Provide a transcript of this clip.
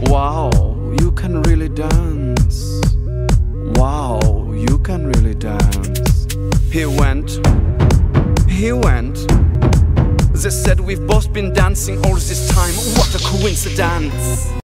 Wow, you can really dance. Wow, you can really dance. He went. They said we've both been dancing all this time. What a coincidence.